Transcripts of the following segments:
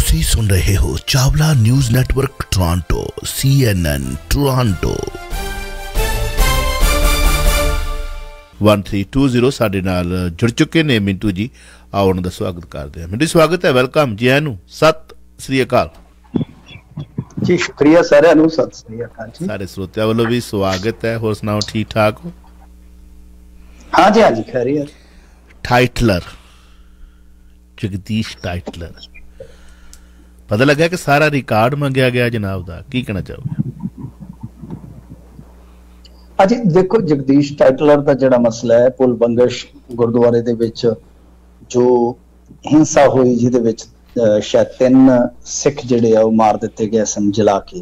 तुसी सुन रहे हो Chawla news network Toronto CNN Toronto 1320 साडे नाल जुड़ चुके ने मिंटू जी। आओ उन्हां दा स्वागत करते हैं। मिंटू स्वागत है, वेलकम जी आनू। सत श्री अकाल जी, शुक्रिया सारे नू। सत श्री अकाल जी। सारे श्रोतियां वालों भी स्वागत है। होर सुनाओ, ठीक ठाक हो? हाँ जी, हाँ जी, खैरियत। टाइटलर जगदीश टाइटलर, पता लगा कि सारा रिकॉर्ड मंगया गया जनाब दा, की कहना चाहोगे? हाँ जी, देखो जगदीश टाइटलर का जिहड़ा मसला है, पुल बंगश गुरुद्वारे दे विच जो हिंसा हुई जिहदे विच शायद 3 सिख जिहड़े आ मार दिते गए सन जला के,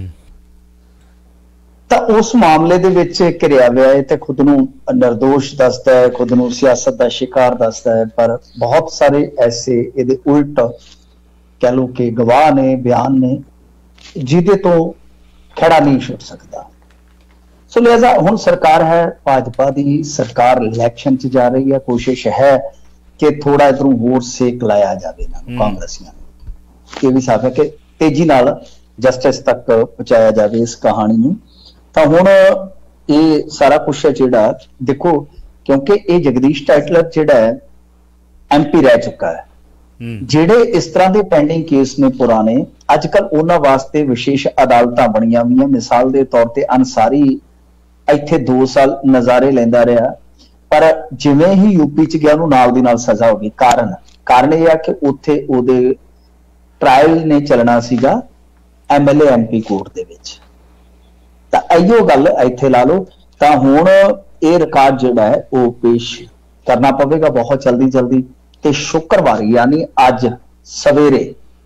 ਤਾਂ उस मामले दे विच घिरिया गया है, तो खुद नूं निर्दोष दसदा है, खुद नूं सियासत का शिकार दसदा है, पर बहुत सारे ऐसे इहदे उल्ट कह लो कि गवाह ने, बयान ने, जिहदे तो खड़ा नहीं छुट सकता। सो लिहाजा हुण सरकार है भाजपा की, सरकार इलैक्शन च जा रही है, कोशिश है कि थोड़ा इधरों होर सेक लाया जाए कांग्रेसियां नूं। ये भी साफ है कि तेजी नाल जस्टिस तक पहुंचाया जाए इस कहानी नूं। तो हुण ये सारा कुछ है जिहड़ा देखो, क्योंकि ये जगदीश टाइटलर जिहड़ा है MP रह चुका है, ਜਿਹੜੇ इस तरह के पेंडिंग केस ने पुराने, अजकल उन्हां वास्ते विशेष अदालतां बणियां होईयां। मिसाल के तौर पर अंसारी इत्थे 2 साल नज़ारे लैंदा रहा, पर जिवें ही यूपी च गया उहनूं नाल दी नाल सज़ा हो गई। कारण यह है कि उत्थे उहदे ट्रायल ने चलना सीगा MLA MP कोर्ट दे विच। तां इहो गल इत्थे ला लो। तां हुण ये रिकॉर्ड जिहड़ा है वो पेश करना पवेगा बहुत जल्दी। ते शुक्रवार यानी अज सवेरे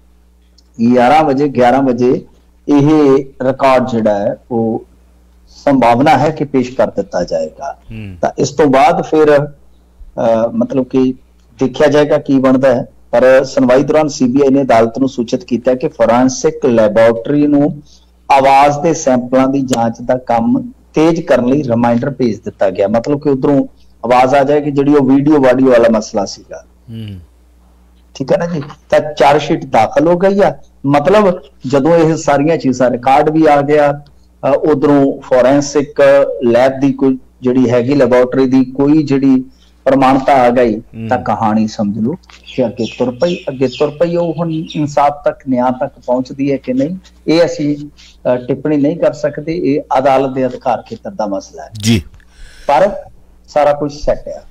11 बजे यह रिकॉर्ड जिहड़ा है वो संभावना है कि पेश कर दिता जाएगा। तो इस तो बाद फिर मतलब कि देखा जाएगा की बनता है। पर सुनवाई दौरान CBI ने अदालत नूं सूचित किया कि फोरेंसिक लैबोरेटरी नूं आवाज के सैंपलों की जांच का काम तेज करने लई रिमाइंडर भेज दिता गया। मतलब कि उधरों आवाज आ जाए कि जिहड़ी वो वीडियो वाडियो वाला मसला सीगा, ठीक है ना जी। तो चार्जशीट दाखिल हो गई है। मतलब जदों यह सारिया चीज़ां रिकॉर्ड भी आ गया, उधरों फोरेंसिक लैब की कोई जिहड़ी हैगी लैबोरेटरी की कोई जिहड़ी प्रमाणता आ गई, तो कहानी समझ लो कि अगे तुर पई। वो हुण इंसाफ तक, न्याय तक पहुंचती है कि नहीं, ये असीं टिप्पणी नहीं कर सकते। ये अदालत के अधिकार खेतर का मसला है जी, पर सारा कुछ सैट है।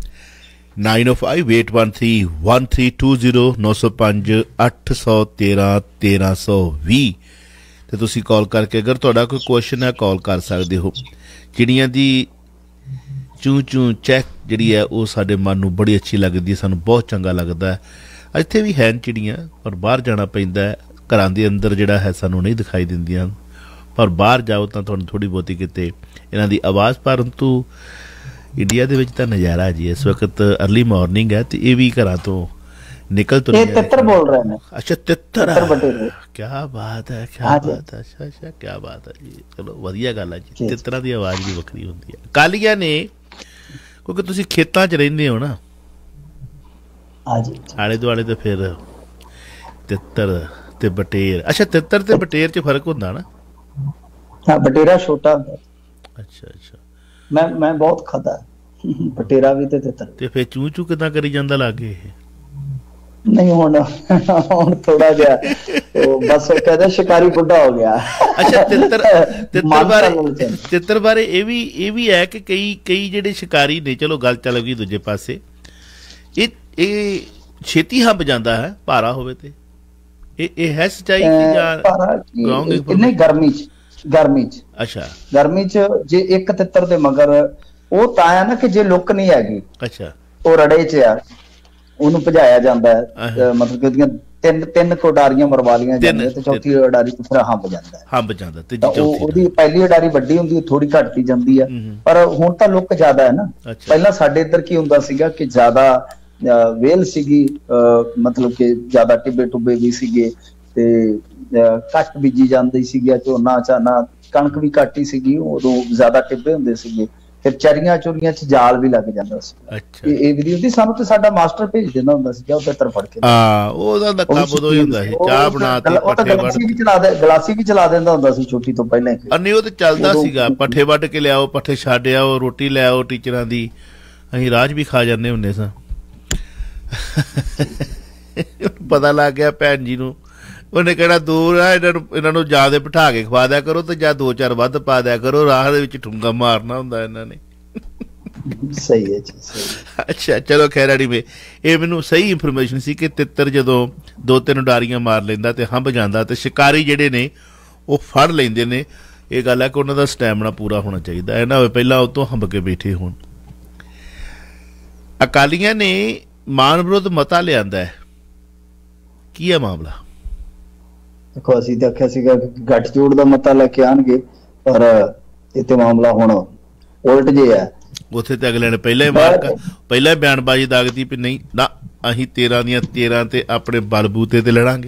9058131320 905 813 1320 ਤੇ ਤੁਸੀਂ ਕਾਲ ਕਰਕੇ ਅਗਰ ਤੁਹਾਡਾ ਕੋਈ ਕੁਐਸਚਨ ਹੈ ਕਾਲ ਕਰ ਸਕਦੇ ਹੋ। ਚਿੜੀਆਂ ਦੀ ਚੂੰ ਚੈੱਕ ਜਿਹੜੀ ਹੈ ਉਹ ਸਾਡੇ ਮਨ ਨੂੰ ਬੜੀ ਅੱਛੀ ਲੱਗਦੀ ਹੈ, ਸਾਨੂੰ ਬਹੁਤ ਚੰਗਾ ਲੱਗਦਾ ਹੈ। ਇੱਥੇ ਵੀ ਹੈ ਚਿੜੀਆਂ, ਪਰ ਬਾਹਰ ਜਾਣਾ ਪੈਂਦਾ ਹੈ। ਘਰਾਂ ਦੇ ਅੰਦਰ ਜਿਹੜਾ ਹੈ ਸਾਨੂੰ ਨਹੀਂ ਦਿਖਾਈ ਦਿੰਦੀਆਂ, ਪਰ ਬਾਹਰ ਜਾਓ ਤਾਂ ਤੁਹਾਨੂੰ ਥੋੜ੍ਹੀ ਬਹੁਤੀ ਕਿਤੇ ਇਹਨਾਂ ਦੀ ਆਵਾਜ਼। ਪਰੰਤੂ इंडिया दे विच तां नज़ारा जी, इस वक्त अर्ली मॉर्निंग है तो ये भी घरां तो निकल तो नहीं। तितर बोल रहे हैं। अच्छा, तितर क्या बात है, क्या बात है। अच्छा, क्या बात है जी। चलो वधिया गल है जी, तितरां दी आवाज़ भी वखरी हुंदी है। कालियां ने क्योंकि तुसीं खेतां च रहिंदे हो ना, आले दुआले तो फिर तितर ते बटेर। अच्छा, तितर ते बटेर च फर्क हुंदा ना? हाँ, बटेरा छोटा। अच्छा, मैं बहुत खाता बटेरा भी ते तितर ते फिर चू किदां करी जांदा लागे? नहीं हुण थोड़ा जिहा बस कहते शिकारी बुढ़ा हो गया। अच्छा, तितर बारे ये भी है कि कई जिहड़े शिकारी ने, चलो गल चल गई दूजे पासे, ये छेती हंब जांदा है भारा होवे ते। ये है सच्चाई कि जां नहीं? गर्मी च अच्छा, गर्मी च जे एक तितर दे मगर वो तां है ना कि जे लुक नहीं हैगी, अच्छा, वो रड़े च आ, ओनू भजाया जांदा है। मतलब कि ओदियां तीन कोडारियां मरवा लियां जांदियां ते चौथी उडारी तो फिर हंब जांदा ते ओदी पहली उडारी वड्डी हुंदी, थोड़ी घटती जांदी है। पर हुण तां लुक ज्यादा है ना। पहला साडे इधर की हुंदा सीगा कि ज्यादा वेल सीगी, मतलब कि ज्यादा टिब्बे टुब्बे भी सीगे ते घट बीजी जाती सी, झोना झाना कणक भी घट ही सी, उदों ज्यादा टिब्बे हुंदे सीगे। ਫਿਰ ਚਰੀਆਂ ਚੁਰੀਆਂ ਚ ਜਾਲ ਵੀ ਲੱਗ ਜਾਂਦਾ ਸੀ। ਅੱਛਾ, ਇਹ ਵੀ ਹੁੰਦੀ ਸਾਨੂੰ ਤੇ ਸਾਡਾ ਮਾਸਟਰ ਭੇਜ ਦਿੰਦਾ ਹੁੰਦਾ ਸੀ, ਜਾਂ ਉੱਤੇ ਤਰ ਫੜ ਕੇ। ਹਾਂ, ਉਹਦਾ ਤਾਂ ਕੰਮ ਉਦੋਂ ਹੀ ਹੁੰਦਾ ਸੀ, ਚਾਹ ਬਣਾਤੀ, ਪੱਠੇ ਵੱਢ, ਗਲਾਸੀ ਵੀ ਚਲਾ ਦਿੰਦਾ ਹੁੰਦਾ ਸੀ ਛੁੱਟੀ ਤੋਂ ਪਹਿਲਾਂ ਹੀ। ਨਹੀਂ ਉਹ ਤਾਂ ਚੱਲਦਾ ਸੀਗਾ, ਪੱਠੇ ਵੱਢ ਕੇ ਲਿਆਓ, ਪੱਠੇ ਛੱਡ ਆਓ, ਰੋਟੀ ਲੈ ਆਓ ਟੀਚਰਾਂ ਦੀ, ਅਸੀਂ ਰਾਜ ਵੀ ਖਾ ਜਾਂਦੇ ਹੁੰਦੇ ਸਾਂ। ਪਤਾ ਲੱਗ ਗਿਆ ਭੈਣ ਜੀ ਨੂੰ, ਉਹਨੇ ਕਹਿਣਾ ਦੂਰ ਆ ਇਹਨਾਂ ਨੂੰ ਜਾਂ ਦੇ ਬਿਠਾ ਕੇ ਖਵਾ ਦਿਆ ਕਰੋ ਤੇ ਜਾਂ 2-4 ਵੱਧ ਪਾ ਦਿਆ ਕਰੋ, ਰਾਹ ਦੇ ਵਿੱਚ ਠੁੰਗਾ ਮਾਰਨਾ ਹੁੰਦਾ ਇਹਨਾਂ ਨੇ। ਸਹੀ ਹੈ ਜੀ, ਸਹੀ। ਅੱਛਾ ਚਲੋ ਖੈਰ ਅੜੀਵੇ, ਇਹ ਮੈਨੂੰ ਸਹੀ ਇਨਫੋਰਮੇਸ਼ਨ ਸੀ ਕਿ ਤਿੱਤਰ ਜਦੋਂ 2-3 ਉਡਾਰੀਆਂ ਮਾਰ ਲੈਂਦਾ ਤੇ ਹੰਭ ਜਾਂਦਾ, ਤੇ ਸ਼ਿਕਾਰੀ ਜਿਹੜੇ ਨੇ ਉਹ ਫੜ ਲੈਂਦੇ ਨੇ। ਇਹ ਗੱਲ ਹੈ ਕਿ ਉਹਨਾਂ ਦਾ ਸਟੈਮਿਨਾ ਪੂਰਾ ਹੋਣਾ ਚਾਹੀਦਾ, ਇਹ ਨਾ ਹੋਵੇ ਪਹਿਲਾਂ ਉਹ ਤੋਂ ਹੰਭ ਕੇ ਬੈਠੇ ਹੋਣ। ਅਕਾਲੀਆਂ ਨੇ ਮਾਨ ਵਿਰੁੱਧ ਮਤਾ ਲਿਆਂਦਾ ਹੈ, ਕੀ ਹੈ ਮਾਮਲਾ? ਦੇਖੋ ਅਸੀਂ ਤਾਂ ਆਖਿਆ ਸੀਗਾ ਗੱਠਜੋੜ ਦਾ ਮਤਾ ਲੈ ਕੇ ਆਉਣਗੇ, ਪਰ ਇਹ ਤੇ ਮਾਮਲਾ ਹੁਣ ਉਲਟ ਜੇ ਹੈ। ਉੱਥੇ ਤੇ ਅਗਲੇ ਨੇ ਪਹਿਲਾਂ ਹੀ ਬਿਆਨਬਾਜ਼ੀ ਦਾਗਦੀ ਵੀ ਨਹੀਂ ਨਾ, ਅਸੀਂ 13 ਦੀਆਂ 13 ਤੇ ਆਪਣੇ ਬਲਬੂਤੇ ਤੇ ਲੜਾਂਗੇ,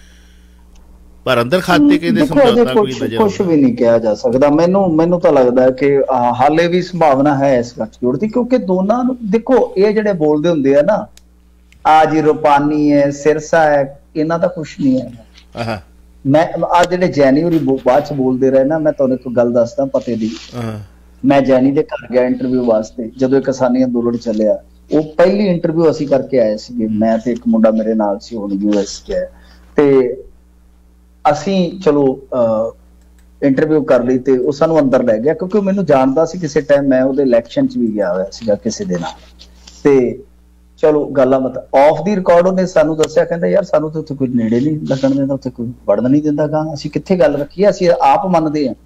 ਪਰ ਅੰਦਰ ਖਾਤੇ ਕਹਿੰਦੇ ਸਮਝੌਤਾ ਕੋਈ ਨਜ਼ਰ ਕੁਝ ਵੀ ਨਹੀਂ ਕਿਹਾ ਜਾ ਸਕਦਾ। ਮੈਨੂੰ ਤਾਂ ਲੱਗਦਾ ਹੈ ਕਿ ਹਾਲੇ ਵੀ ਸੰਭਾਵਨਾ ਹੈ ਇਸ ਗੱਠਜੋੜ ਦੀ, ਕਿਉਂਕਿ ਦੋਨਾਂ ਨੂੰ ਦੇਖੋ, ਇਹ ਜਿਹੜੇ ਬੋਲਦੇ ਹੁੰਦੇ ਆ ਨਾ, ਆ ਜੀ ਰੂਪਾਨੀ ਹੈ, ਸਿਰਸਾ ਹੈ, ਇਹਨਾਂ ਦਾ ਕੁਛ ਨਹੀਂ ਹੈ। ਮੈਂ ਆ ਜਿਹੜੇ ਜੈਨੀ ਹੋਰੀ ਬਾਅਦ ਚ ਬੋਲਦੇ ਰਹੇ ਨਾ, ਮੈਂ ਤੁਹਾਨੂੰ ਇੱਕ ਗੱਲ ਦੱਸਦਾ ਪਤੇ ਦੀ। ਮੈਂ ਜੈਨੀ ਦੇ ਘਰ ਗਿਆ ਇੰਟਰਵਿਊ ਵਾਸਤੇ, ਜਦੋਂ ਇਹ ਕਿਸਾਨੀ ਅੰਦੋਲਨ ਚੱਲਿਆ, ਉਹ ਪਹਿਲੀ ਇੰਟਰਵਿਊ ਅਸੀਂ ਕਰਕੇ ਆਏ ਸੀਗੇ, ਮੈਂ ਤੇ ਇੱਕ ਮੁੰਡਾ ਮੇਰੇ ਨਾਲ ਸੀ, ਹੁਣ US ਚ ਹੈ। ਤੇ ਅਸੀਂ ਚਲੋ ਇੰਟਰਵਿਊ ਕਰ ਲਈ ਤੇ ਉਹ ਸਾਨੂੰ ਅੰਦਰ ਲੈ ਗਿਆ, ਕਿਉਂਕਿ ਉਹ ਮੈਨੂੰ ਜਾਣਦਾ ਸੀ ਕਿਸੇ ਟਾਈਮ, ਮੈਂ ਉਹਦੇ ਇਲੈਕਸ਼ਨ ਚ ਵੀ ਗਿਆ ਹੋਇਆ ਸੀਗਾ ਕਿਸੇ ਦੇ ਨਾਲ। ਤੇ ਚਲੋ ਗੱਲਾਂ ਆਫ ਦੀ ਰਿਕਾਰਡ ਉਹਨੇ ਸਾਨੂੰ ਦੱਸਿਆ, ਕਹਿੰਦਾ ਯਾਰ ਸਾਨੂੰ ਤਾਂ ਉੱਥੇ ਕੋਈ ਨੇੜੇ ਨਹੀਂ ਲੱਗਣ ਦਿੰਦਾ, ਉੱਥੇ ਕੋਈ ਵੜਨ ਨਹੀਂ ਦਿੰਦਾ ਗਾ, ਅਸੀਂ ਕਿੱਥੇ ਗੱਲ ਰੱਖੀਏ, ਅਸੀਂ ਆਪ ਮੰਨਦੇ ਹਾਂ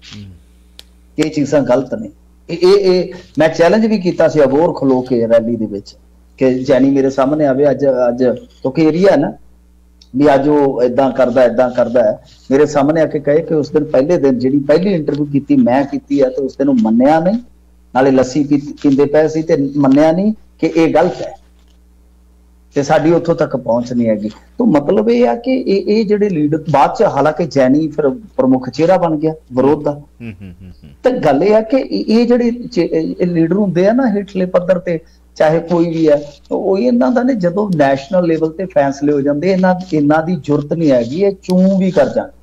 ਕਿ ਇਹ ਚੀਜ਼ਾਂ ਗਲਤ ਨੇ। ਇਹ ਮੈਂ ਚੈਲੰਜ ਵੀ ਕੀਤਾ ਸੀ ਅਬੋਹਰ ਖਲੋ ਕੇ ਰੈਲੀ ਦੇ ਵਿੱਚ, ਕਿ ਜੈਨੀ ਮੇਰੇ ਸਾਹਮਣੇ ਆਵੇ ਅੱਜ ਕਿਉਂਕਿ ਏਰੀਆ ਹੈ ਨਾ ਵੀ, ਅੱਜ ਉਹ ਏਦਾਂ ਕਰਦਾ ਹੈ, ਮੇਰੇ ਸਾਹਮਣੇ ਆ ਕੇ ਕਹੇ ਕਿ ਉਸ ਦਿਨ ਪਹਿਲੇ ਦਿਨ ਜਿਹੜੀ ਪਹਿਲੀ ਇੰਟਰਵਿਊ ਕੀਤੀ ਮੈਂ ਕੀਤੀ ਹੈ, ਤੇ ਉਸ ਦਿਨ ਉਹ ਮੰਨਿਆ ਨਹੀਂ, ਨਾਲੇ ਲੱਸੀ ਪੀਂਦੇ ਪਏ ਸੀ ਤੇ ਮੰਨਿਆ ਨਹੀਂ ਕਿ ਇਹ ਗਲਤ ਹੈ, ਤੇ ਸਾਡੀ ਉੱਥੋਂ ਤੱਕ ਪਹੁੰਚ ਨਹੀਂ ਹੈਗੀ। ਤਾਂ ਮਤਲਬ ਇਹ ਆ ਕਿ ਇਹ ਜਿਹੜੇ ਲੀਡਰ ਬਾਅਦ ਚ, ਹਾਲਾਂਕਿ ਜੈਨੀ ਫਿਰ ਪ੍ਰਮੁੱਖ ਚਿਹਰਾ ਬਣ ਗਿਆ ਵਿਰੋਧ ਦਾ, ਤੇ ਗੱਲ ਇਹ ਆ ਕਿ ਇਹ ਜਿਹੜੇ ਲੀਡਰ ਹੁੰਦੇ ਆ ਨਾ ਹੇਠਲੇ ਪੱਧਰ ਤੇ, ਚਾਹੇ ਕੋਈ ਵੀ ਹੈ, ਉਹ ਇਹਨਾਂ ਦਾ ਨੇ ਜਦੋਂ ਨੈਸ਼ਨਲ ਲੈਵਲ ਤੇ ਫੈਸਲੇ ਹੋ ਜਾਂਦੇ, ਇਹਨਾਂ ਦੀ ਜ਼ਰੂਰਤ ਨਹੀਂ ਹੈਗੀ, ਇਹ ਚੂੰ ਵੀ ਕਰ ਜਾਣ।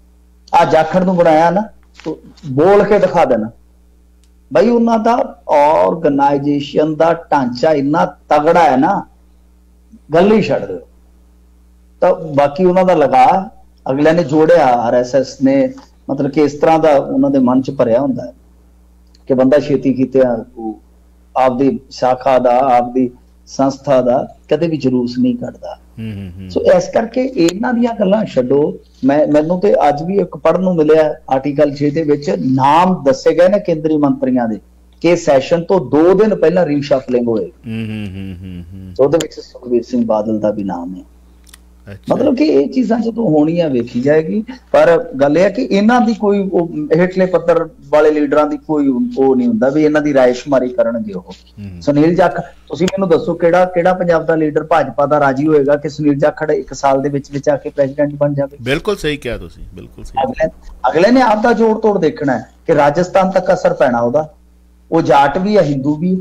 ਆ ਜਾਖੜ ਨੂੰ ਬਣਾਇਆ ਨਾ, ਬੋਲ ਕੇ ਦਿਖਾ ਦੇਣਾ ਬਈ, ਉਹਨਾਂ ਦਾ ਆਰਗੇਨਾਈਜੇਸ਼ਨ ਦਾ ਢਾਂਚਾ ਇੰਨਾ ਤਗੜਾ ਹੈ ਨਾ, ਗੱਲ ਹੀ ਛੱਡ ਦਿਓ। ਤਾਂ ਬਾਕੀ ਉਹਨਾਂ ਦਾ ਲਗਾ ਅਗਲਿਆਂ ਨੇ ਜੋੜਿਆ, RSS ਨੇ, ਮਤਲਬ ਕਿ ਇਸ ਤਰ੍ਹਾਂ ਦਾ ਉਹਨਾਂ ਦੇ ਮਨ ਚ ਭਰਿਆ ਹੁੰਦਾ ਹੈ ਕਿ ਬੰਦਾ ਛੇਤੀ ਕੀਤੇ ਆਪਦੀ ਸ਼ਾਖਾ ਦਾ, ਆਪਦੀ ਸੰਸਥਾ ਦਾ ਕਦੇ ਵੀ ਜਲੂਸ ਨਹੀਂ ਕੱਢਦਾ। ਸੋ ਇਸ ਕਰਕੇ ਇਹਨਾਂ ਦੀਆਂ ਗੱਲਾਂ ਛੱਡੋ। ਮੈਨੂੰ ਤੇ ਅੱਜ ਵੀ ਇੱਕ ਪੜ੍ਹਨ ਨੂੰ ਮਿਲਿਆ ਆਰਟੀਕਲ 6 ਦੇ ਵਿੱਚ ਨਾਮ ਦੱਸੇ ਗਏ ਨੇ ਕੇਂਦਰੀ ਮੰਤਰੀਆਂ ਦੇ, ਕਿ ਸੈਸ਼ਨ ਤੋਂ 2 ਦਿਨ ਪਹਿਲਾਂ ਰੀਸ਼ਫਲਿੰਗ ਹੋਏ, ਉਹਦੇ ਵਿੱਚ ਸੁਖਬੀਰ ਸਿੰਘ ਬਾਦਲ ਦਾ ਵੀ ਨਾਮ ਹੈ। ਮਤਲਬ ਕਿ ਇਹ ਚੀਜ਼ਾਂ ਜਦੋਂ ਹੋਣੀਆਂ ਵੇਖੀ ਜਾਏਗੀ, ਪਰ ਗੱਲ ਇਹ ਹੈ ਕਿ ਇਹਨਾਂ ਦੀ ਕੋਈ ਹੇਠਲੇ ਪੱਧਰ ਵਾਲੇ ਲੀਡਰਾਂ ਦੀ ਕੋਈ ਉਹ ਨਹੀਂ ਹੁੰਦਾ ਵੀ ਇਹਨਾਂ ਦੀ ਰਾਇਸ਼ੁਮਾਰੀ ਕਰਨਗੇ ਉਹ। ਸੁਨੀਲ ਜਾਖੜ, ਤੁਸੀਂ ਮੈਨੂੰ ਦੱਸੋ ਕਿਹੜਾ ਪੰਜਾਬ ਦਾ ਲੀਡਰ ਭਾਜਪਾ ਦਾ ਰਾਜੀ ਹੋਏਗਾ ਕਿ ਸੁਨੀਲ ਜਾਖੜ 1 ਸਾਲ ਦੇ ਵਿੱਚ ਆ ਕੇ ਪ੍ਰੈਜ਼ੀਡੈਂਟ ਬਣ ਜਾਵੇ? ਬਿਲਕੁਲ ਸਹੀ ਕਿਹਾ ਤੁਸੀਂ, ਬਿਲਕੁਲ ਸਹੀ। ਅਗਲੇ ਨੇ ਆਪਦਾ ਜੋੜ ਤੋੜ ਦੇਖਣਾ ਹੈ ਕਿ ਰਾਜਸਥਾਨ ਤੱਕ ਅਸਰ ਪੈਣਾ ਉਹਦਾ, ਉਹ ਜਾਟ ਵੀ ਹੈ, ਹਿੰਦੂ ਵੀ,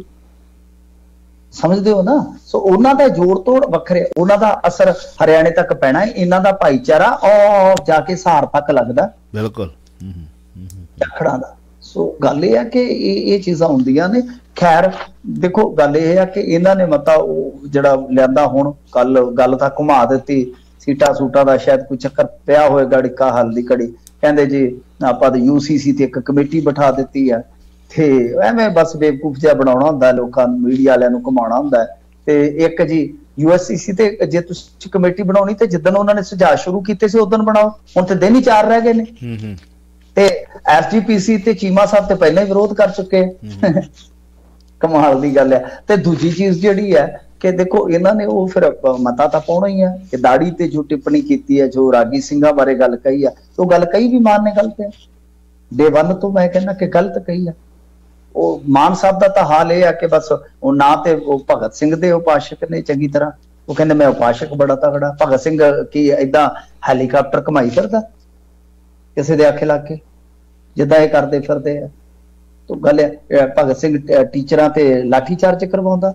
ਸਮਝਦੇ ਹੋ ਨਾ? ਸੋ ਉਹਨਾਂ ਦਾ ਜੋੜ ਤੋੜ ਵੱਖਰੇ, ਉਹਨਾਂ ਦਾ ਅਸਰ ਹਰਿਆਣੇ ਤੱਕ ਪੈਣਾ ਹੈ, ਇਹਨਾਂ ਦਾ ਭਾਈਚਾਰਾ ਔਰ ਜਾ ਕੇ ਸਹਾਰ ਤੱਕ ਲੱਗਦਾ, ਬਿਲਕੁਲ ਜਾਖੜਾਂ ਦਾ। ਸੋ ਗੱਲ ਇਹ ਹੈ ਕਿ ਇਹ ਚੀਜ਼ਾਂ ਹੁੰਦੀਆਂ ਨੇ। ਖੈਰ ਦੇਖੋ, ਗੱਲ ਇਹ ਹੈ ਕਿ ਇਹਨਾਂ ਨੇ ਮਤਾ ਉਹ ਜਿਹੜਾ ਲਿਆਂਦਾ, ਹੁਣ ਗੱਲ ਤਾਂ ਘੁਮਾ ਦਿੱਤੀ, ਸੀਟਾਂ ਸੂਟਾਂ ਦਾ ਸ਼ਾਇਦ ਕੋਈ ਚੱਕਰ ਪਿਆ ਹੋਏਗਾ, ਡਿੱਕਾ ਹੱਲ ਦੀ ਘੜੀ, ਕਹਿੰਦੇ ਜੀ ਆਪਾਂ ਤਾਂ UCC ਤੇ ਇੱਕ ਕਮੇਟੀ ਬਿਠਾ ਦਿੱਤੀ ਆ, ਤੇ ਐਵੇਂ ਬਸ ਬੇਵਕੂਫ ਜਿਹਾ ਬਣਾਉਣਾ ਹੁੰਦਾ ਲੋਕਾਂ ਨੂੰ, ਮੀਡੀਆ ਵਾਲਿਆਂ ਨੂੰ ਘੁਮਾਉਣਾ ਹੁੰਦਾ। ਤੇ ਇੱਕ ਜੀ USCC ਤੇ ਜੇ ਤੁਸੀਂ ਕਮੇਟੀ ਬਣਾਉਣੀ ਤੇ ਜਿੱਦਣ ਉਹਨਾਂ ਨੇ ਸੁਝਾਅ ਸ਼ੁਰੂ ਕੀਤੇ ਸੀ ਉਦੋਂ ਬਣਾਓ, ਹੁਣ ਤੇ ਦਿਨ ਹੀ 4 ਰਹਿ ਗਏ ਨੇ। ਤੇ SGPC ਤੇ ਚੀਮਾ ਸਾਹਿਬ ਤੇ ਪਹਿਲਾਂ ਹੀ ਵਿਰੋਧ ਕਰ ਚੁੱਕੇ, ਕਮਾਲ ਦੀ ਗੱਲ ਹੈ। ਤੇ ਦੂਜੀ ਚੀਜ਼ ਜਿਹੜੀ ਹੈ ਕਿ ਦੇਖੋ, ਇਹਨਾਂ ਨੇ ਉਹ ਫਿਰ ਮਤਾ ਤਾਂ ਪਾਉਣਾ ਹੀ ਹੈ ਕਿ ਦਾੜੀ ਤੇ ਜੋ ਟਿੱਪਣੀ ਕੀਤੀ ਹੈ, ਜੋ ਰਾਗੀ ਸਿੰਘਾਂ ਬਾਰੇ ਗੱਲ ਕਹੀ ਆ, ਉਹ ਗੱਲ ਕਹੀ ਵੀ ਮਾਨ ਨੇ ਗਲਤ ਹੈ, ਡੇ 1 ਤੋਂ ਮੈਂ ਕਹਿੰਦਾ ਕਿ ਗਲਤ ਕਹੀ ਆ। ਉਹ ਮਾਨ ਸਾਹਿਬ ਦਾ ਤਾਂ ਹਾਲ ਇਹ ਆ ਕਿ ਬਸ ਉਹ ਨਾ ਤੇ ਉਹ ਭਗਤ ਸਿੰਘ ਦੇ ਉਪਾਸ਼ਕ ਨੇ ਚੰਗੀ ਤਰ੍ਹਾਂ, ਉਹ ਕਹਿੰਦੇ ਮੈਂ ਉਪਾਸ਼ਕ ਬੜਾ ਤਗੜਾ। ਭਗਤ ਸਿੰਘ ਕੀ ਏਦਾਂ ਹੈਲੀਕਾਪਟਰ ਘਮਾਈ ਫਿਰਦਾ ਕਿਸੇ ਦੇ ਆਖੇ ਲੱਗ ਕੇ, ਜਿੱਦਾਂ ਇਹ ਕਰਦੇ ਫਿਰਦੇ ਆ? तो गल भगत सिंह टीचरां ते लाठी चार्ज करवाउंदा।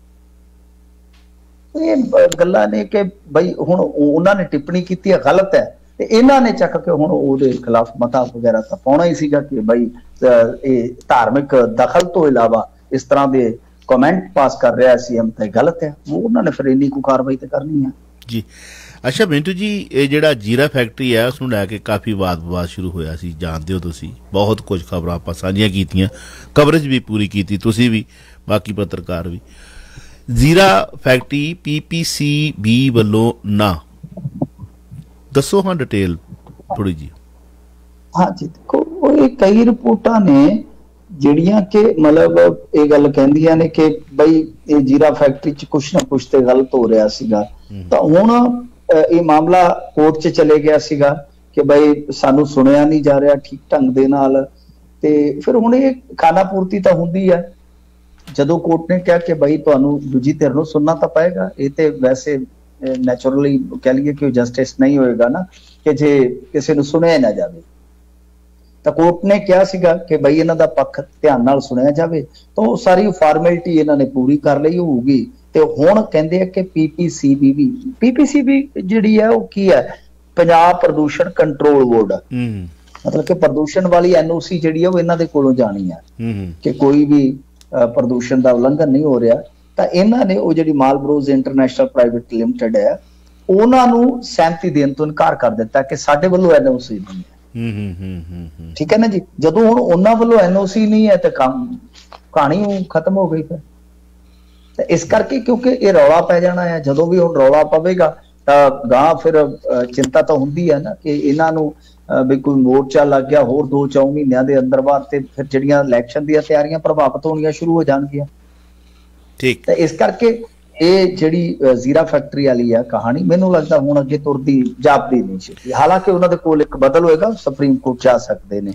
ਇਹ ਗੱਲਾਂ ਨੇ ਕਿ ਬਈ ਹੁਣ ਉਹਨਾਂ ਨੇ ਟਿੱਪਣੀ ਕੀਤੀ ਹੈ, ਗਲਤ ਹੈ, ਤੇ ਇਹਨਾਂ ਨੇ ਚੱਕ ਕੇ ਹੁਣ ਉਹਦੇ ਖਿਲਾਫ ਮਤਾ ਵਗੈਰਾ ਤਾਂ ਪਾਉਣਾ ਹੀ ਸੀਗਾ ਕਿ ਬਈ ਇਹ ਧਾਰਮਿਕ ਦਖਲ ਤੋਂ ਇਲਾਵਾ ਇਸ ਤਰ੍ਹਾਂ ਦੇ ਕਮੈਂਟ ਪਾਸ ਕਰ ਰਿਹਾ ਸੀਐਮ ਤੇ ਗਲਤ ਹੈ। ਉਹਨਾਂ ਨੇ ਫਿਰ ਇੰਨੀ ਕੁ ਕਾਰਵਾਈ ਤੇ ਕਰਨੀ ਹੈ ਜੀ। ਅੱਛਾ ਮਿੰਟੂ ਜੀ, ਇਹ ਜਿਹੜਾ ਜੀਰਾ ਫੈਕਟਰੀ ਹੈ ਉਸ ਨੂੰ ਲੈ ਕੇ ਕਾਫੀ ਵਾਦ ਵਿਵਾਦ ਸ਼ੁਰੂ ਹੋਇਆ ਸੀ, ਜਾਣਦੇ ਹੋ ਤੁਸੀਂ, ਬਹੁਤ ਕੁਝ ਖਬਰਾਂ ਆਪਾਂ ਸਾਂਝੀਆਂ ਕੀਤੀਆਂ, ਕਵਰੇਜ ਵੀ ਪੂਰੀ ਕੀਤੀ ਤੁਸੀਂ ਵੀ, ਬਾਕੀ ਪੱਤਰਕਾਰ ਵੀ। ਜ਼ੀਰਾ ਫੈਕਟਰੀ PPCB ਵੱਲੋਂ ਨਾ, ਦੱਸੋ ਹਾਂ ਡਿਟੇਲ ਥੋੜੀ ਜੀ। हाँ जी, देखो ये कई रिपोर्टां ने ਜਿਹੜੀਆਂ ਕਿ ਮਤਲਬ ਇਹ ਗੱਲ ਕਹਿੰਦੀਆਂ ਨੇ ਕਿ ਬਈ ਇਹ ਜੀਰਾ ਫੈਕਟਰੀ 'ਚ ਕੁਛ ਨਾ ਕੁਛ ਤੇ ਗਲਤ ਹੋ ਰਿਹਾ ਸੀਗਾ। ਤਾਂ ਹੁਣ ਇਹ ਮਾਮਲਾ ਕੋਰਟ 'ਚ ਚਲੇ ਗਿਆ ਸੀਗਾ ਕਿ ਬਈ ਸਾਨੂੰ ਸੁਣਿਆ ਨਹੀਂ ਜਾ ਰਿਹਾ ਠੀਕ ਢੰਗ ਦੇ ਨਾਲ, ਤੇ ਫਿਰ ਹੁਣ ਇਹ ਖਾਨਾ ਪੂਰਤੀ ਤਾਂ ਹੁੰਦੀ ਹੈ। ਜਦੋਂ ਕੋਰਟ ਨੇ ਕਿਹਾ ਕਿ ਬਈ ਤੁਹਾਨੂੰ ਦੂਜੀ ਧਿਰ ਨੂੰ ਸੁਣਨਾ ਤਾਂ ਪਏਗਾ, ਇਹ ਤੇ ਵੈਸੇ ਨੈਚੁਰਲੀ ਕਹਿ ਲਈਏ ਕਿ ਜਸਟਿਸ ਨਹੀਂ ਹੋਏਗਾ ਨਾ ਕਿ ਜੇ ਕਿਸੇ ਨੂੰ ਸੁਣਿਆ ਨਾ ਜਾਵੇ। ਤਾਂ ਕੋਰਟ ਨੇ ਕਿਹਾ ਸੀਗਾ ਕਿ ਬਈ ਇਹਨਾਂ ਦਾ ਪੱਖ ਧਿਆਨ ਨਾਲ ਸੁਣਿਆ ਜਾਵੇ, ਤਾਂ ਉਹ ਸਾਰੀ ਫਾਰਮੈਲਿਟੀ ਇਹਨਾਂ ਨੇ ਪੂਰੀ ਕਰ ਲਈ ਹੋਊਗੀ। ਤੇ ਹੁਣ ਕਹਿੰਦੇ ਆ ਕਿ PPCB ਜਿਹੜੀ ਹੈ ਉਹ ਕੀ ਹੈ, ਪੰਜਾਬ ਪ੍ਰਦੂਸ਼ਣ ਕੰਟਰੋਲ ਬੋਰਡ, ਮਤਲਬ ਕਿ ਪ੍ਰਦੂਸ਼ਣ ਵਾਲੀ NOC ਜਿਹੜੀ ਹੈ ਉਹ ਇਹਨਾਂ ਦੇ ਕੋਲੋਂ ਜਾਣੀ ਹੈ ਕਿ ਕੋਈ ਵੀ ਪ੍ਰਦੂਸ਼ਣ ਦਾ ਉਲੰਘਣ ਨਹੀਂ ਹੋ ਰਿਹਾ। ਤਾਂ ਇਹਨਾਂ ਨੇ ਉਹ ਜਿਹੜੀ ਮਾਲਬਰੋਜ਼ ਇੰਟਰਨੈਸ਼ਨਲ ਪ੍ਰਾਈਵੇਟ ਲਿਮਟਿਡ ਹੈ ਉਹਨਾਂ ਨੂੰ ਸਹਿਮਤੀ ਦੇਣ ਤੋਂ ਇਨਕਾਰ ਕਰ ਦਿੱਤਾ ਕਿ ਸਾਡੇ ਵੱਲੋਂ NOC ਨਹੀਂ ਹੈ। ਠੀਕ ਹੈ ਨਾ ਜੀ। ਜਦੋਂ ਹੁਣ ਉਹਨਾਂ ਵੱਲੋਂ NOC ਨਹੀਂ ਹੈ ਤੇ ਕਹਾਣੀ ਖਤਮ ਹੋ ਗਈ। ਫਿਰ ਤੇ ਇਸ ਕਰਕੇ ਕਿਉਂਕਿ ਇਹ ਰੌਲਾ ਪੈ ਜਾਣਾ ਹੈ, ਜਦੋਂ ਵੀ ਹੁਣ ਰੌਲਾ ਪਵੇਗਾ ਤਾਂ ਗਾਂ ਫਿਰ ਚਿੰਤਾ ਤਾਂ ਹੁੰਦੀ ਹੈ ਨਾ ਕਿ ਇਹਨਾਂ ਨੂੰ ਵੀ ਕੋਈ ਮੋਰਚਾ ਲੱਗ ਗਿਆ ਹੋਰ 2-4 ਮਹੀਨਿਆਂ ਦੇ ਅੰਦਰ ਬਾਅਦ, ਤੇ ਫਿਰ ਜਿਹੜੀਆਂ ਇਲੈਕਸ਼ਨ ਦੀਆਂ ਤਿਆਰੀਆਂ ਪ੍ਰਭਾਵਿਤ ਹੋਣੀਆਂ ਸ਼ੁਰੂ ਹੋ ਜਾਣਗੀਆਂ। ਠੀਕ, ਤੇ ਇਸ ਕਰਕੇ ਇਹ ਜਿਹੜੀ ਜ਼ੀਰਾ ਫੈਕਟਰੀ ਵਾਲੀ ਹੈ ਕਹਾਣੀ ਮੈਨੂੰ ਲੱਗਦਾ ਹੁਣ ਅੱਗੇ ਤੁਰਦੀ ਜਾਪਦੀ ਨਹੀਂ ਸੀ। ਹਾਲਾਂਕਿ ਉਹਨਾਂ ਦੇ ਕੋਲ ਇੱਕ ਬਦਲ ਹੋਏਗਾ, ਸੁਪਰੀਮ ਕੋਰਟ ਜਾ ਸਕਦੇ ਨੇ।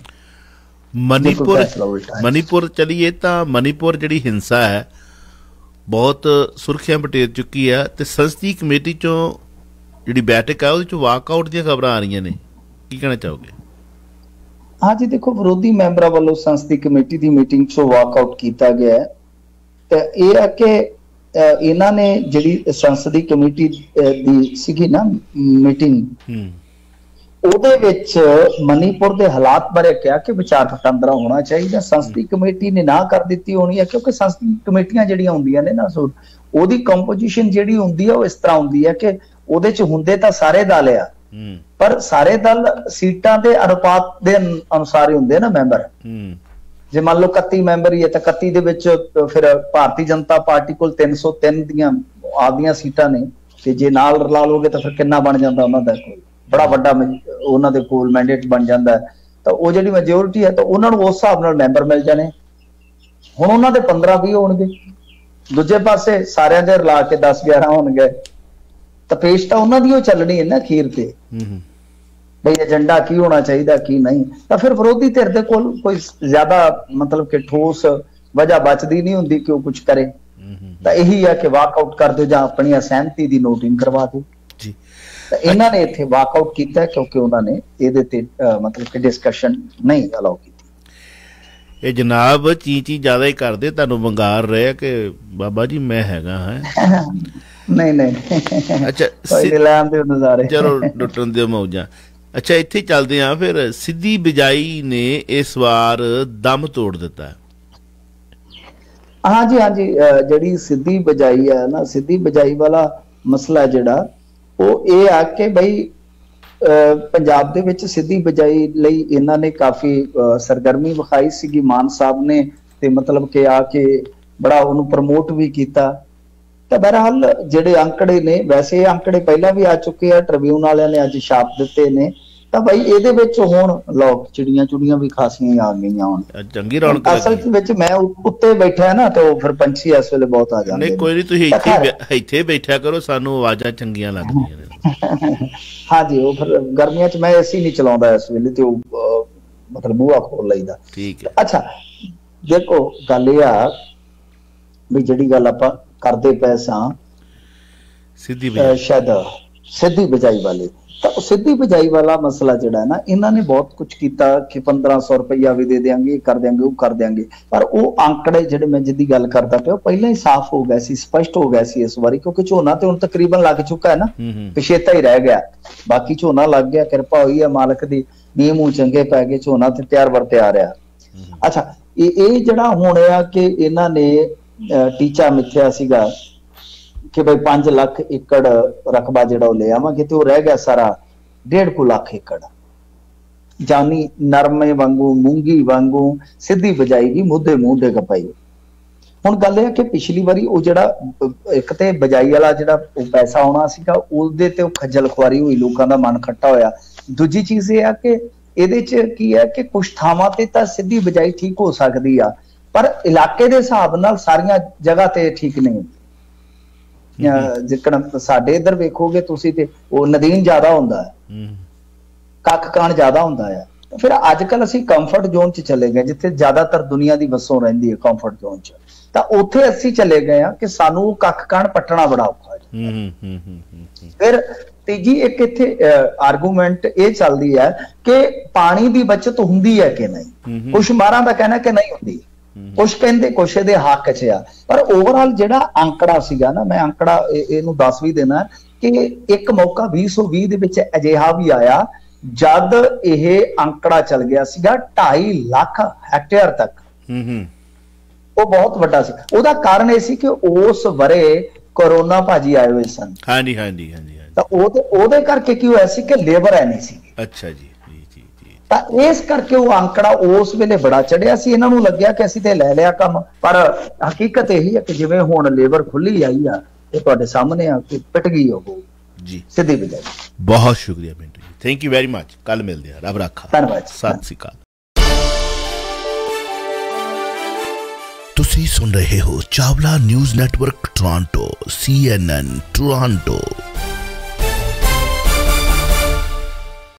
ਮਨੀਪੁਰ ਚਲੀਏ ਤਾਂ ਮਨੀਪੁਰ ਜਿਹੜੀ ਹਿੰਸਾ ਹੈ ਬਹੁਤ ਸੁਰਖੀਆਂ ਬਟੇਰ ਚੁੱਕੀ ਹੈ, ਤੇ ਸੰਸਦੀ ਕਮੇਟੀ ਚੋਂ ਜਿਹੜੀ ਬੈਠਕ ਹੈ ਉਹਦੇ ਚੋਂ ਵਾਕਆਊਟ ਦੀਆਂ ਖਬਰਾਂ ਆ ਰਹੀਆਂ ਨੇ, ਕੀ ਕਹਿਣਾ ਚਾਹੋਗੇ? ਹਾਂ ਜੀ, ਦੇਖੋ ਵਿਰੋਧੀ ਮੈਂਬਰਾਂ ਵੱਲੋਂ ਸੰਸਦੀ ਕਮੇਟੀ ਦੀ ਮੀਟਿੰਗ ਚੋਂ ਵਾਕਆਊਟ ਕੀਤਾ ਗਿਆ ਹੈ। ਤੇ ਇਹ ਹੈ ਕਿ ਇਹਨਾਂ ਨੇ ਜਿਹੜੀ ਸੰਸਦੀ ਕਮੇਟੀ ਦੀ ਸੀਗੀ ਨਾ ਮੀਟਿੰਗ, ਉਹਦੇ ਵਿੱਚ ਮਨੀਪੁਰ ਦੇ ਹਾਲਾਤ ਬਾਰੇ ਕਿਹਾ ਕਿ ਵਿਚਾਰ ਵਟਾਂਦਰਾ ਹੋਣਾ ਚਾਹੀਦਾ। ਸੰਸਦੀ ਕਮੇਟੀ ਨੇ ਨਾ ਕਰ ਦਿੱਤੀ ਹੋਣੀ ਹੈ ਕਿਉਂਕਿ ਸੰਸਦੀ ਕਮੇਟੀਆਂ ਜਿਹੜੀਆਂ ਹੁੰਦੀਆਂ ਨੇ ਨਾ, ਉਹਦੀ ਕੰਪੋਜੀਸ਼ਨ ਜਿਹੜੀ ਹੁੰਦੀ ਹੈ ਉਹ ਇਸ ਤਰ੍ਹਾਂ ਹੁੰਦੀ ਹੈ ਕਿ ਉਹਦੇ ਚ ਹੁੰਦੇ ਤਾਂ ਸਾਰੇ ਦਲ ਆ, ਪਰ ਸਾਰੇ ਦਲ ਸੀਟਾਂ ਦੇ ਅਨੁਪਾਤ ਦੇ ਅਨੁਸਾਰ ਹੀ ਹੁੰਦੇ ਨਾ ਮੈਂਬਰ। ਜੇ ਮੰਨ ਲਓ 31 ਮੈਂਬਰ ਹੀ ਹੈ ਤਾਂ 31 ਦੇ ਵਿੱਚ ਫਿਰ ਭਾਰਤੀ ਜਨਤਾ ਪਾਰਟੀ ਕੋਲ 303 ਦੀਆਂ ਆਪਦੀਆਂ ਸੀਟਾਂ ਨੇ, ਤੇ ਜੇ ਨਾਲ ਰਲਾ ਲੋਗੇ ਤਾਂ ਫਿਰ ਕਿੰਨਾ ਬਣ ਜਾਂਦਾ ਉਹਨਾਂ ਦਾ, ਕੋਈ ਬੜਾ ਵੱਡਾ ਉਹਨਾਂ ਦੇ ਕੋਲ ਮੈਂਡੇਟ ਬਣ ਜਾਂਦਾ। ਤਾਂ ਉਹ ਜਿਹੜੀ ਮੈਜੋਰਿਟੀ ਹੈ ਤਾਂ ਉਹਨਾਂ ਨੂੰ ਉਸ ਹਿਸਾਬ ਨਾਲ ਮੈਂਬਰ ਮਿਲ ਜਾਣੇ। ਹੁਣ ਉਹਨਾਂ ਦੇ 15-20 ਹੋਣਗੇ, ਦੂਜੇ ਪਾਸੇ ਸਾਰਿਆਂ ਦੇ ਰਲਾ ਕੇ 10-11 ਹੋਣਗੇ, ਤਾਂ ਪੇਸ਼ ਤਾਂ ਉਹਨਾਂ ਦੀ ਉਹ ਚੱਲਣੀ ਹੈ ਨਾ ਅਖੀਰ ਤੇ, ਬਈ ਏਜੰਡਾ ਕੀ ਹੋਣਾ ਚਾਹੀਦਾ ਕੀ ਨਹੀਂ। ਤਾਂ ਫਿਰ ਵਿਰੋਧੀ ਧਿਰ ਦੇ ਕੋਲ ਕੋਈ ਜ਼ਿਆਦਾ ਮਤਲਬ ਕਿ ਠੋਸ ਵਜ੍ਹਾ ਬਚਦੀ ਨਹੀਂ ਹੁੰਦੀ ਕਿ ਉਹ ਕੁਝ ਕਰੇ। ਤਾਂ ਇਹੀ ਹੈ ਕਿ ਵਾਕਆਊਟ ਕਰ ਦਿਓ ਜਾਂ ਆਪਣੀ ਅਸਹਿਮਤੀ ਦੀ ਨੋਟਿੰਗ ਕਰਵਾ ਦਿਓ ਜੀ। ਤਾਂ ਇਹਨਾਂ ਨੇ ਇੱਥੇ ਵਾਕਆਊਟ ਕੀਤਾ ਕਿਉਂਕਿ ਉਹਨਾਂ ਨੇ ਇਹਦੇ ਤੇ ਮਤਲਬ ਕਿ ਡਿਸਕਸ਼ਨ ਨਹੀਂ ਅਲਾਉ ਕੀਤੀ। ਇਹ ਜਨਾਬ ਚੀ ਜ਼ਿਆਦਾ ਹੀ ਕਰਦੇ, ਤੁਹਾਨੂੰ ਵੰਗਾਰ ਰਹੇ ਕਿ ਬਾਬਾ ਜੀ ਮੈਂ ਹੈਗਾ ਹਾਂ। ਨਹੀਂ ਅੱਛਾ ਚਲੋ ਲੁੱਟਣ ਦਿਓ ਮੌਜਾਂ। ਅੱਛਾ ਇੱਥੇ ਚੱਲਦੇ ਹਾਂ ਫਿਰ। ਸਿੱਧੀ ਬਿਜਾਈ ਨੇ ਇਸ ਵਾਰ ਦਮ ਤੋੜ ਦਿੱਤਾ। ਹਾਂਜੀ ਜਿਹੜੀ ਸਿੱਧੀ ਬਿਜਾਈ ਹੈ ਨਾ, ਸਿੱਧੀ ਬਿਜਾਈ ਵਾਲਾ ਮਸਲਾ ਜਿਹੜਾ ਉਹ ਇਹ ਆ ਕਿ ਬਈ ਪੰਜਾਬ ਦੇ ਵਿੱਚ ਸਿੱਧੀ ਬਿਜਾਈ ਲਈ ਇਹਨਾਂ ਨੇ ਕਾਫੀ ਸਰਗਰਮੀ ਵਿਖਾਈ ਸੀਗੀ। ਮਾਨ ਸਾਹਿਬ ਨੇ ਤੇ ਮਤਲਬ ਕਿ ਆ ਕੇ ਬੜਾ ਉਹਨੂੰ ਪ੍ਰਮੋਟ ਵੀ ਕੀਤਾ। ਤਾਂ ਬਹਰਹਾਲ ਜਿਹੜੇ ਅੰਕੜੇ ਨੇ, ਵੈਸੇ ਇਹ ਅੰਕੜੇ ਪਹਿਲਾਂ ਵੀ ਆ ਚੁੱਕੇ ਆ, ਟ੍ਰਿਬਿਊਨ ਵਾਲਿਆਂ ਨੇ ਅੱਜ ਛਾਪ ਦਿੱਤੇ ਨੇ। ਤਾਂ ਬਾਈ ਇਹਦੇ ਵਿੱਚ ਹੁਣ ਲੋਕ ਚਿੜੀਆਂ ਵੀ ਖਾਸੀਆਂ ਆ ਗਈਆਂ। ਹੁਣ ਚੰਗੀ ਰੌਣਕ ਅਸਲ ਵਿੱਚ ਮੈਂ ਉੱਤੇ ਬੈਠਾ ਨਾ ਤੇ ਉਹ ਫਿਰ ਪੰਛੀ ਇਸ ਵੇਲੇ ਬਹੁਤ ਆ ਜਾਂਦੇ। ਨਹੀਂ ਕੋਈ ਨਹੀਂ, ਤੁਸੀਂ ਇੱਥੇ ਬੈਠਿਆ ਕਰੋ, ਸਾਨੂੰ ਆਵਾਜ਼ਾਂ ਚੰਗੀਆਂ ਲੱਗਦੀਆਂ ਨੇ। ਹਾਂਜੀ, ਉਹ ਫਿਰ ਗਰਮੀਆਂ 'ਚ ਮੈਂ ਏਸੀ ਨਹੀਂ ਚਲਾਉਂਦਾ ਇਸ ਵੇਲੇ, ਤੇ ਉਹ ਮਤਲਬ ਬੂਹਾ ਖੋਲ ਲਈਦਾ। ਠੀਕ ਹੈ। ਅੱਛਾ ਦੇਖੋ ਗੱਲ ਇਹ ਆ ਵੀ ਜਿਹੜੀ ਗੱਲ ਆਪਾਂ ਕਰਦੇ ਪਏ ਸਾਂ, ਸਿੱਧੀ ਸਿੱਧੀ ਬਿਜਾਈ ਵਾਲੇ। ਤਾਂ ਸਿੱਧੀ ਬਿਜਾਈ ਵਾਲਾ ਮਸਲਾ ਜਿਹੜਾ ਹੈ ਨਾ, ਇਹਨਾਂ ਨੇ ਬਹੁਤ ਕੁਝ ਕੀਤਾ ਕਿ 1500 ਰੁਪਈਆ ਵੀ ਦੇ ਦਿਆਂਗੇ, ਇਹ ਕਰ ਦਿਆਂਗੇ, ਉਹ ਕਰ ਦਿਆਂਗੇ, ਪਰ ਉਹ ਆંકੜੇ ਜਿਹੜੇ ਮੈਂ ਜਿਹਦੀ ਗੱਲ ਕਰਦਾ ਪਿਆ ਉਹ ਪਹਿਲਾਂ ਹੀ ਸਾਫ਼ ਹੋ ਗਏ ਸੀ, ਸਪਸ਼ਟ ਹੋ ਗਏ ਸੀ ਇਸ ਵਾਰੀ, ਕਿਉਂਕਿ ਝੋਨਾ ਤੇ ਹੁਣ ਤਕਰੀਬਨ ਲੱਗ ਚੁੱਕਾ ਹੈ ਨਾ, ਪਿਛੇਤਾ ਹੀ ਰਹਿ ਗਿਆ, ਬਾਕੀ ਝੋਨਾ ਲੱਗ ਗਿਆ, ਕਿਰਪਾ ਹੋਈ ਹੈ ਮਾਲਕ ਦੀ, ਮੀਂਹ ਮੂੰਹ ਚੰਗੇ ਪੈ ਗਏ, ਝੋਨਾ ਤੇ ਤਿਆਰ ਵਰ ਤਿਆਰ ਆ। ਅੱਛਾ, ਇਹ ਜਿਹੜਾ ਹੁਣ ਆ ਕਿ ਇਹਨਾਂ ਨੇ ਟੀਚਾ ਮਿੱਥਿਆ ਸੀਗਾ ਕਿ ਬਈ 5 ਲੱਖ ਏਕੜ ਰਕਬਾ ਜਿਹੜਾ ਉਹ ਲੈ ਆਵਾਂਗੇ, ਤੇ ਉਹ ਰਹਿ ਗਿਆ ਸਾਰਾ 1.5 ਲੱਖ ਏਕੜ, ਜਾਨੀ ਨਰਮੇ ਵਾਂਗੂ ਮੂੰਗੀ ਵਾਂਗੂ ਸਿੱਧੀ ਬਜਾਈ ਵੀ ਮੁੱਦੇ ਮੂੰਹ ਦੇ ਗਪਾਈ। ਹੁਣ ਗੱਲ ਇਹ ਹੈ ਕਿ ਪਿਛਲੀ ਵਾਰੀ ਉਹ ਜਿਹੜਾ ਇੱਕ ਤੇ ਬਜਾਈ ਵਾਲਾ ਜਿਹੜਾ ਉਹ ਪੈਸਾ ਆਉਣਾ ਸੀਗਾ ਉਹਦੇ ਤੇ ਉਹ ਖੱਜਲ ਖੁਆਰੀ ਹੋਈ, ਲੋਕਾਂ ਦਾ ਮਨ ਖੱਟਾ ਹੋਇਆ। ਦੂਜੀ ਚੀਜ਼ ਇਹ ਆ ਕਿ ਇਹਦੇ ਚ ਕੀ ਹੈ ਕਿ ਕੁਛ ਥਾਵਾਂ ਤੇ ਤਾਂ ਸਿੱਧੀ ਬਜਾਈ ਠੀਕ ਹੋ ਸਕਦੀ ਆ, ਪਰ ਇਲਾਕੇ ਦੇ ਹਿਸਾਬ ਨਾਲ ਸਾਰੀਆਂ ਜਗ੍ਹਾ ਤੇ ਠੀਕ ਨਹੀਂ। ਜਿੱਕਣ ਸਾਡੇ ਇੱਧਰ ਵੇਖੋਗੇ ਤੁਸੀਂ ਤੇ ਉਹ ਨਦੀਨ ਜ਼ਿਆਦਾ ਹੁੰਦਾ ਹੈ, ਕੱਖ ਕਾਣ ਜ਼ਿਆਦਾ ਹੁੰਦਾ ਹੈ। ਫਿਰ ਅੱਜ ਕੱਲ ਅਸੀਂ ਕੰਫਰਟ ਜ਼ੋਨ ਚ ਚਲੇ ਗਏ, ਜਿੱਥੇ ਜ਼ਿਆਦਾਤਰ ਦੁਨੀਆ ਦੀ ਵਸੋਂ ਰਹਿੰਦੀ ਹੈ ਕੰਫਰਟ ਜ਼ੋਨ ਚ, ਤਾਂ ਉੱਥੇ ਅਸੀਂ ਚਲੇ ਗਏ ਆ ਕਿ ਸਾਨੂੰ ਕੱਖ ਕਾਣ ਪੱਟਣਾ ਬੜਾ ਔਖਾ ਹੈ। ਫਿਰ ਤੀਜੀ ਇੱਕ ਇੱਥੇ ਆਰਗੂਮੈਂਟ ਇਹ ਚੱਲਦੀ ਹੈ ਕਿ ਪਾਣੀ ਦੀ ਬਚਤ ਹੁੰਦੀ ਹੈ ਕਿ ਨਹੀਂ। ਕੁਛ ਮਾਰਾਂ ਦਾ ਕਹਿਣਾ ਕਿ ਨਹੀਂ ਹੁੰਦੀ, ਕੁਛ ਕਹਿੰਦੇ ਕੁਛ ਇਹਦੇ ਹੱਕ 'ਚ ਆ, ਪਰ ਓਵਰਆਲ ਜਿਹੜਾ ਅੰਕੜਾ ਸੀਗਾ ਨਾ, ਮੈਂ ਅੰਕੜਾ ਇਹਨੂੰ ਦੱਸ ਵੀ ਦੇਣਾ ਕਿ ਇੱਕ ਮੌਕਾ 2020 ਦੇ ਵਿੱਚ ਅਜਿਹਾ ਵੀ ਆਇਆ ਜਦ ਇਹ ਅੰਕੜਾ ਚੱਲ ਗਿਆ ਸੀਗਾ 2.5 ਲੱਖ ਹੈਕਟੇਅਰ ਤੱਕ। ਉਹ ਬਹੁਤ ਵੱਡਾ ਸੀ। ਉਹਦਾ ਕਾਰਨ ਇਹ ਸੀ ਕਿ ਉਸ ਵਰੇ ਕੋਰੋਨਾ ਭਾਜੀ ਆਏ ਹੋਏ ਸਨ। ਹਾਂਜੀ ਹਾਂਜੀ ਹਾਂਜੀ। ਤਾਂ ਉਹਦੇ ਕਰਕੇ ਕੀ ਹੋਇਆ ਸੀ ਕਿ ਲੇਬਰ ਹੈ ਨਹੀਂ ਸੀ। ਅੱਛਾ ਜੀ। ਤਾਂ ਇਸ ਕਰਕੇ ਉਹ ਅੰਕੜਾ ਉਸ ਵੇਲੇ ਬੜਾ ਚੜਿਆ ਸੀ। ਇਹਨਾਂ ਨੂੰ ਲੱਗਿਆ ਕਿ ਅਸੀਂ ਤੇ ਲੈ ਲਿਆ ਕੰਮ, ਪਰ ਹਕੀਕਤ ਇਹੀ ਹੈ ਕਿ ਜਿਵੇਂ ਹੁਣ ਲੇਬਰ ਖੁੱਲੀ ਆਈ ਆ, ਇਹ ਤੁਹਾਡੇ ਸਾਹਮਣੇ ਆ ਕਿ ਪਿਟ ਗਈ ਉਹ ਜੀ ਸਿੱਧੀ ਬਜਾਈ। ਬਹੁਤ ਸ਼ੁਕਰੀਆ ਮਿੰਟੂ ਜੀ, ਥੈਂਕ ਯੂ ਵੈਰੀ ਮਚ। ਕੱਲ ਮਿਲਦੇ ਆ, ਰੱਬ ਰੱਖਾ। ਧੰਨਵਾਦ, ਸਤਿ ਸ਼੍ਰੀ ਅਕਾਲ। ਤੁਸੀਂ ਸੁਣ ਰਹੇ ਹੋ Chawla news network Toronto, CNN Toronto.